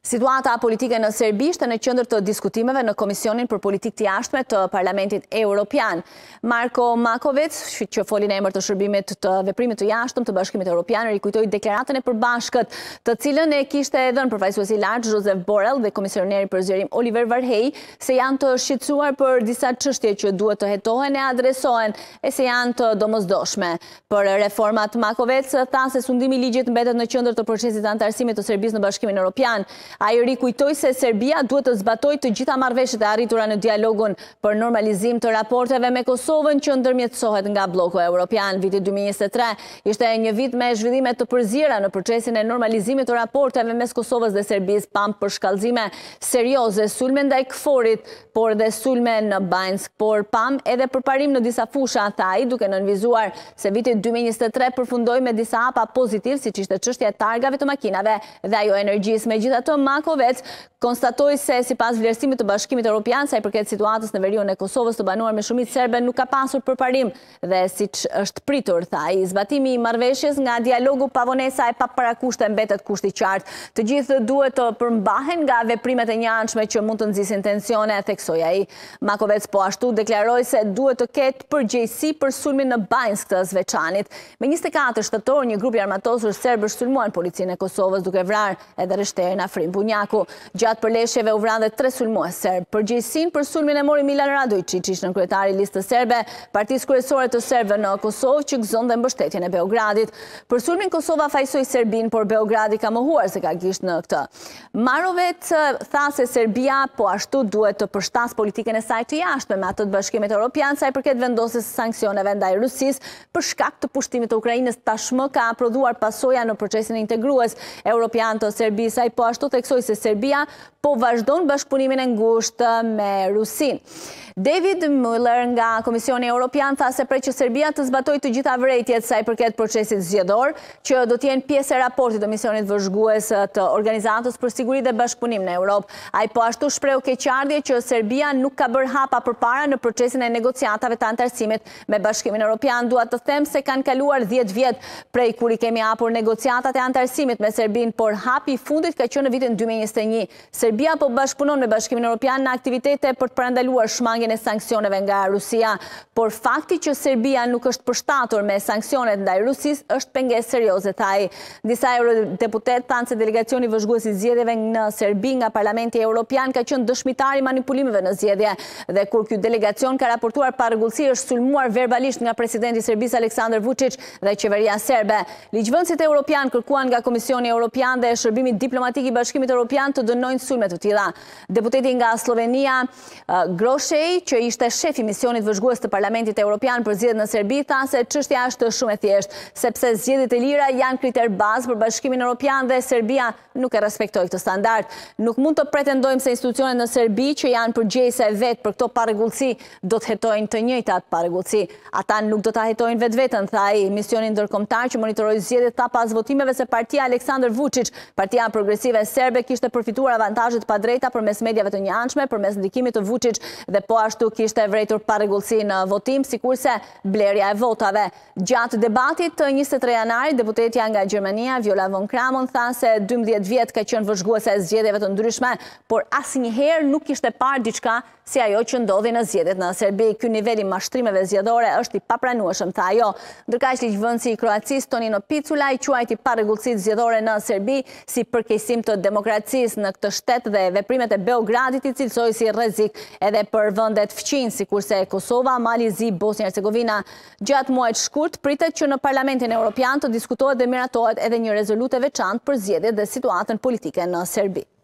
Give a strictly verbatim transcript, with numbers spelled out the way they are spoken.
Situata politike në Serbi ishte në qendër të diskutimeve në Komisionin për Politikë të Jashtme të Parlamentit Evropian. Marko Makovec, që foli në emër të shërbimit të veprimit të jashtëm të Bashkimit Evropian, rikujtoi deklaratën e përbashkët, të cilën e kishte dhënë përfaqësuesi i lartë Josep Borrell dhe komisioneri për zgjerim Oliver Varhej, se janë të shqetësuar për disa çështje që duhet të hetohen e adresohen e se janë të domosdoshme. Për reformat, Makovec tha se sundimi i ligjit mbetet në qendër të procesit të anëtarësimit të Serbisë në Bashkimin Evropian. Ai rikujtoi se Serbia duhet të zbatojë të gjitha marrëveshjet e arritura në dialogun për normalizim të raporteve me Kosovën që ndërmjetësohet nga bloku evropian. Viti dy mijë e njëzet e tre ishte një vit me zhvillime të përzira në procesin e normalizimit të raporteve mes Kosovës dhe Serbisë, pam për shkallëzime serioze, sulme ndaj Kforit, por dhe sulme në Banjsk, por pam edhe përparim në disa fusha, tha ai, duke nënvizuar se viti dy mijë e njëzet e tre përfundoi me disa hapa pozitiv, siç ishte çështja e targave të makinave dhe ajo energjisë. Megjithatë, Makovec konstatoi se sipas vlerësimit të Bashkimit Evropian, sa i përket situatës në veriun e Kosovës të banuar me shumicë serbe, nuk ka pasur përparim dhe siç është pritur, tha ai, zbatimi i marrëveshjes nga dialogu pa vonesa e pa parakushte mbetet kushti i qartë. Të gjithë duhet të përmbahen nga veprimet e njëanshme që mund të nxisin tensione, theksoi ai. Makovec po ashtu deklaroi se duhet të ketë përgjegjësi për sulmin në Banjsk të Zveçanit. Me njëzet e katër shtator, një grup i armatosur serb sulmuan policinë e Kosovës duke vrarë edhe rështerin Afrim Bunjaku. Gjatë përleshjeve u vranë dhe tre sulmues serb. Përgjegjësinë për sulmin e mori Milan Radojčić, ishte kryetari i listës serbe, partisë kryesore të serbëve në Kosovë që gëzonte mbështetjen e Beogradit. Për sulmin Kosova fajsoi Serbinë, por Beogradi ka mohuar se ka gisht në këtë. Marovec tha se Serbia po ashtu duhet të përshtas politikën e saj të jashtme me atë të Bashkimit Evropian sa i përket vendosjes së sanksioneve ndaj Rusisë për shkak të pushtimit të Ukrainës. Tashmë ka prodhuar pasoja në procesin integrues evropian të Serbisë. Ai po ashtu theksoi se Serbia po vazhdon bashkëpunimin e ngushtë me Rusinë. David Müller nga Komisioni Evropian tha se prej që Serbia të zbatojë të gjitha vërejtjet sa i përket procesit zgjedhor, që do të jenë pjesë e raportit të misionit vëzhgues të Organizatës për Siguri dhe Bashkëpunim në Europë. Ai po ashtu shpreu keqardhje që Serbia nuk ka bërë hapa përpara në procesin e negociatave të anëtarësimit me Bashkimin Evropian. Dua të them se kanë kaluar dhjetë vjet prej kur i kemi hapur negociatat e anëtarësimit me Serbinë, por hapi i fundit ka qenë në vitin dy mijë e njëzet e një. Serbia po bashkëpunon me Bashkimin Evropian në aktivitete për të parandaluar shmangjen e sanksioneve nga Rusia, por fakti që Serbia nuk është përshtatur me sanksionet ndaj Rusisë është pengesë serioze, tha ai. Disa eurodeputet thanë se delegacioni vëzhgues i zgjedhjeve në Serbi nga Parlamenti Evropian ka qenë dëshmitar i manipulimeve në zgjedhje dhe kur ky delegacion ka raportuar pa rregullsi është sulmuar verbalisht nga presidenti i Serbisë Aleksandar Vučić dhe qeveria serbe. Ligjvënësit evropian kërkuan nga Komisioni Evropian dhe shërbimi diplomatik i Bashkimit Evropian të dënojnë sulme të tilla. Deputeti nga Slovenia, Groshej, që ishte shefi misionit vëzhgues të Parlamentit Evropian për zgjedhjet në Serbi, tha se çështja është shumë e thjeshtë, sepse zgjedhjet e lira janë kriter bazë për Bashkimin Evropian dhe Serbia nuk e respektoi këtë standard. Nuk mund të pretendojmë se institucionet në Serbi që janë përgjegjëse vetë për këto parregullsi do të hetojnë të njëjtat parregullsi. Ata nuk do ta hetojnë vetveten, tha ai. Misioni ndërkombëtar që monitoroi zgjedhjet tha pas votimeve se partia Aleksandar Vučić, Partia Progresive Serbe, kishte përfituar avantazhe të padrejta përmes mediave të njëanshme, përmes ndikimit të Vučić dhe po ashtu kishte vërejtur parregullsi në votim, sikurse blerja e votave. Gjatë debatit të njëzet e tre janarit, deputetja nga Gjermania, Viola von Kramon, tha se dymbëdhjetë vjet ka qenë vëzhguese e zgjedhjeve të ndryshme, por asnjëherë nuk kishte parë diçka si ajo që ndodhi në zgjedhjet në Serbi. Ky nivel i mashtrimeve zgjedhore është i papranueshëm, tha ajo. Ndërkaq ligjvënësi i Kroacisë Tonino Picula i quajti parregullsitë zgjedhore në Serbi si përkeqësim të demokracisë në këtë shtet dhe veprimet e Beogradit i cilësoi si rrezik edhe për vendet fqinj, sikurse Kosova, Mali Zi, Bosnia Hercegovina. Gjatë muajit shkurt pritet që në Parlamentin Evropian të diskutohet dhe miratohet edhe një rezolutë e veçantë për zgjedhjet dhe situatën politike në Serbi.